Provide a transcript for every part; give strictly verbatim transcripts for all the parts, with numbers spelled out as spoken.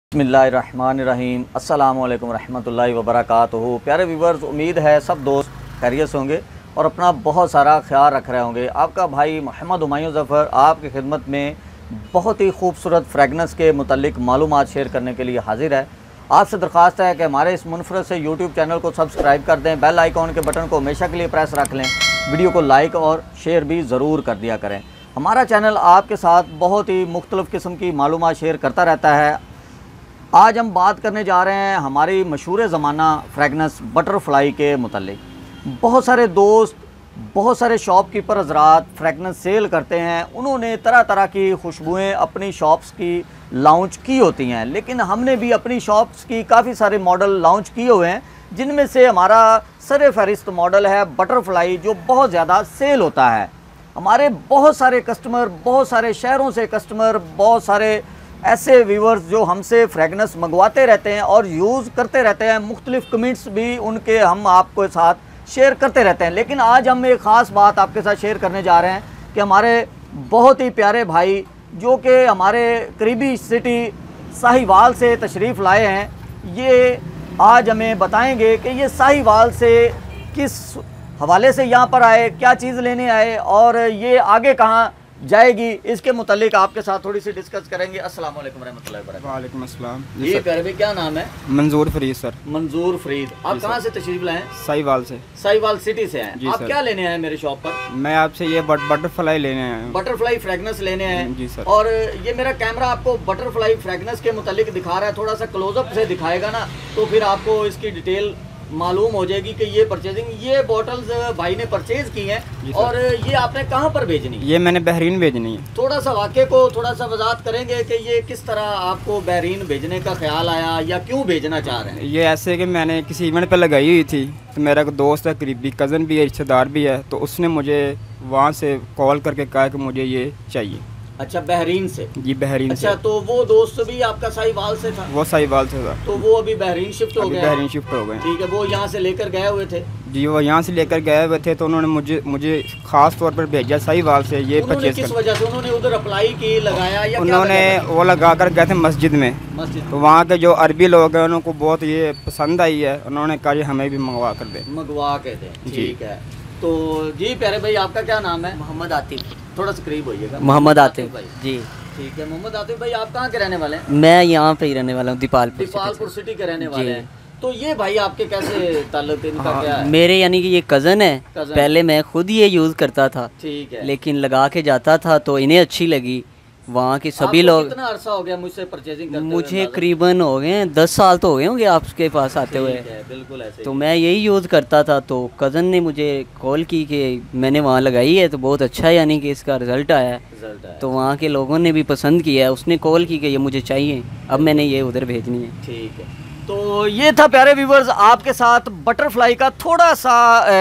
बिस्मिल्लाहिर्रहमानिर्रहीम अस्सलामु अलैकुम रहमतुल्लाहि व बरकातुहू। प्यारे व्यूवर्स, उम्मीद है सब दोस्त खैरियत होंगे और अपना बहुत सारा ख्याल रख रहे होंगे। आपका भाई मोहम्मद हुमायूं ज़फ़र आपकी खिदमत में बहुत ही खूबसूरत फ्रेगनेंस के मुतल्लिक मालूमात शेयर करने के लिए हाजिर है। आपसे दरख्वास्त है कि हमारे इस मुनफरद से यूट्यूब चैनल को सब्सक्राइब कर दें, बेल आइकॉन के बटन को हमेशा के लिए प्रेस रख लें, वीडियो को लाइक और शेयर भी ज़रूर कर दिया करें। हमारा चैनल आपके साथ बहुत ही मुख्तलिफ़ किस्म की मालूमात शेयर करता रहता है। आज हम बात करने जा रहे हैं हमारी मशहूर ज़माना फ्रेगनेंस बटरफ्लाई के मुतल्लिक। बहुत सारे दोस्त, बहुत सारे शॉपकीपर हज़रात फ्रेगनेंस सेल करते हैं। उन्होंने तरह तरह की खुशबुएं अपनी शॉप्स की लॉन्च की होती हैं, लेकिन हमने भी अपनी शॉप्स की काफ़ी सारे मॉडल लॉन्च किए हुए हैं, जिनमें से हमारा सर फहरिस्त मॉडल है बटरफ्लाई, जो बहुत ज़्यादा सेल होता है। हमारे बहुत सारे कस्टमर, बहुत सारे शहरों से कस्टमर, बहुत सारे ऐसे व्यूवर्स जो हमसे फ्रेगनेंस मंगवाते रहते हैं और यूज़ करते रहते हैं, मुख्तलिफ़ कमेंट्स भी उनके हम आपके साथ शेयर करते रहते हैं। लेकिन आज हम एक ख़ास बात आपके साथ शेयर करने जा रहे हैं कि हमारे बहुत ही प्यारे भाई जो कि हमारे करीबी सिटी साहिवाल से तशरीफ़ लाए हैं, ये आज हमें बताएंगे कि ये साहिवाल से किस हवाले से यहाँ पर आए, क्या चीज़ लेने आए और ये आगे कहाँ जाएगी, इसके मुतालिक आपके साथ थोड़ी सी डिस्कस करेंगे। अस्सलाम वालेकुम रहमतुल्लाहि व बरकातुहू। वालेकुम अस्सलाम। ये प्यारे भाई क्या नाम है? मंजूर फरीद सर। मंजूर फरीद, आप कहाँ से तशरीफ लाए? साहिवाल से। साहिवाल सिटी से हैं। आप सर। क्या लेने आए मेरे शॉप पर? मैं आपसे ये बट, बटरफ्लाई लेने आया हूँ। बटरफ्लाई फ्रेगनेंस लेने आए जी सर। और ये मेरा कैमरा आपको बटरफ्लाई फ्रेगनेंस के मुतालिक दिखा रहा है, थोड़ा सा क्लोजअप से दिखाएगा ना, तो फिर आपको इसकी डिटेल मालूम हो जाएगी कि ये परचेजिंग, ये बॉटल्स भाई ने परचेज की हैं और ये आपने कहाँ पर भेजनी? ये मैंने बहरीन भेजनी है। थोड़ा सा वाक़े को थोड़ा सा वजाहत करेंगे कि ये किस तरह आपको बहरीन भेजने का ख्याल आया या क्यों भेजना चाह रहे हैं? ये ऐसे कि मैंने किसी इवेंट पे लगाई हुई थी, तो मेरा एक दोस्त है, करीबी कज़न भी है, रिश्तेदार भी है, तो उसने मुझे वहाँ से कॉल करके कहा कि मुझे ये चाहिए। अच्छा, बहरीन से? जी बहरीन अच्छा, से। तो वो दोस्त भी आपका साहिवाल से था? वो साहिवाल से था। तो वो अभी बहरीन शिफ्ट हो गया? बहरीन शिफ्ट हो गए। ठीक है, वो यहाँ से लेकर गए हुए थे? जी, वो यहाँ से लेकर गए हुए थे, तो उन्होंने मुझे मुझे ख़ास तौर पर भेजा साहिवाल से ये परचेज। किस वजह से उन्होंने उधर अप्लाई की, लगाया या उन्होंने वो लगा कर गए थे मस्जिद में। मस्जिद तो वहाँ के जो अरबी लोग हैं उनको बहुत ये पसंद आई है, उन्होंने कहा ये हमें भी मंगवा कर दे। मंगवा के दे, ठीक है। तो जी प्यारे भाई, आपका क्या नाम है? मोहम्मद आतिफ। थोड़ा सा करीब होइएगा। मोहम्मद आतिफ भाई जी। ठीक है, मोहम्मद आतिफ भाई, आप कहाँ के रहने वाले हैं? मैं यहाँ पे ही रहने वाला हूँ, दीपालपुर दीपालपुर सिटी के रहने वाले हैं। तो ये भाई आपके कैसे ताल्लुक, इनका हाँ, क्या है? मेरे यानी कि ये कज़न है। कज़न। पहले मैं खुद ये यूज़ करता था, ठीक है, लेकिन लगा के जाता था तो इन्हें अच्छी लगी। वहाँ के सभी आपको लोग। कितना अरसा हो गया मुझसे परचेजिंग करते हुए? मुझे करीबन हो गए हैं दस साल तो हो गए होंगे आपके पास आते हुए। बिल्कुल ऐसे तो मैं यही यूज़ करता था, तो कज़न ने मुझे कॉल की कि मैंने वहाँ लगाई है तो बहुत अच्छा है, यानी कि इसका रिज़ल्ट आया है। तो वहाँ के लोगों ने भी पसंद किया है, उसने कॉल की कि ये मुझे चाहिए, अब मैंने ये उधर भेजनी है। ठीक है, तो ये था प्यारे व्यूवर्स आपके साथ बटरफ्लाई का थोड़ा सा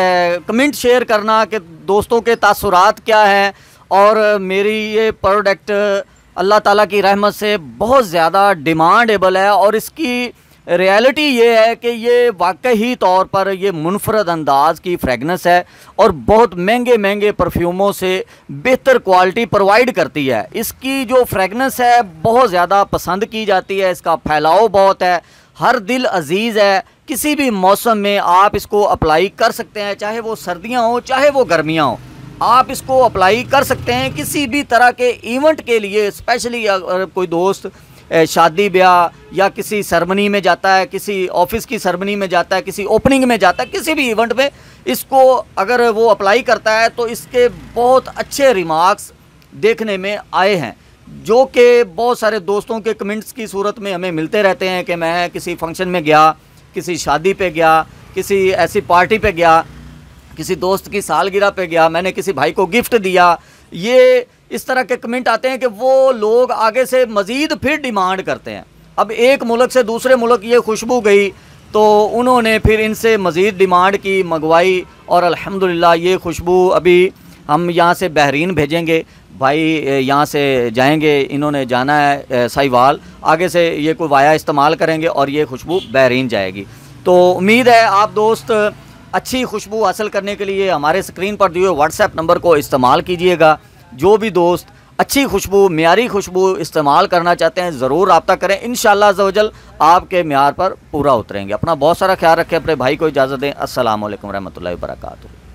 कमेंट शेयर करना कि दोस्तों के तासुरात क्या हैं। और मेरी ये प्रोडक्ट अल्लाह ताला की रहमत से बहुत ज़्यादा डिमांडेबल है और इसकी रियलिटी ये है कि ये वाकई तौर पर ये मुनफरद अंदाज की फ्रेगनेंस है और बहुत महंगे महंगे परफ्यूमों से बेहतर क्वालिटी प्रोवाइड करती है। इसकी जो फ्रेगनेंस है बहुत ज़्यादा पसंद की जाती है, इसका फैलाव बहुत है, हर दिल अजीज़ है। किसी भी मौसम में आप इसको अप्लाई कर सकते हैं, चाहे वो सर्दियाँ हो चाहे वो गर्मियाँ हो, आप इसको अप्लाई कर सकते हैं किसी भी तरह के इवेंट के लिए। स्पेशली अगर कोई दोस्त शादी ब्याह या किसी सरमनी में जाता है, किसी ऑफिस की सरमनी में जाता है, किसी ओपनिंग में जाता है, किसी भी इवेंट में इसको अगर वो अप्लाई करता है तो इसके बहुत अच्छे रिमार्क्स देखने में आए हैं, जो कि बहुत सारे दोस्तों के कमेंट्स की सूरत में हमें मिलते रहते हैं कि मैं किसी फंक्शन में गया, किसी शादी पे गया, किसी ऐसी पार्टी पे गया, किसी दोस्त की सालगिरह पे गया, मैंने किसी भाई को गिफ्ट दिया। ये इस तरह के कमेंट आते हैं कि वो लोग आगे से मज़ीद फिर डिमांड करते हैं। अब एक मुल्क से दूसरे मुल्क ये खुशबू गई तो उन्होंने फिर इनसे मज़ीद डिमांड की, मंगवाई और अल्हम्दुलिल्लाह ये खुशबू अभी हम यहाँ से बहरीन भेजेंगे। भाई यहाँ से जाएंगे, इन्होंने जाना है साहिवाल, आगे से ये कोई वाया इस्तेमाल करेंगे और ये खुशबू बहरीन जाएगी। तो उम्मीद है आप दोस्त अच्छी खुशबू हासिल करने के लिए हमारे स्क्रीन पर दिए हुए व्हाट्सएप नंबर को इस्तेमाल कीजिएगा। जो भी दोस्त अच्छी खुशबू, म्यारी खुशबू इस्तेमाल करना चाहते हैं, ज़रूर रब्ता करें। इंशाअल्लाह अज़्ज़ वजल आपके म्यार पर पूरा उतरेंगे। अपना बहुत सारा ख्याल रखें, अपने भाई को इजाज़त दें। अस्सलाम वालेकुम रहमतुल्लाहि व बरकातुहू।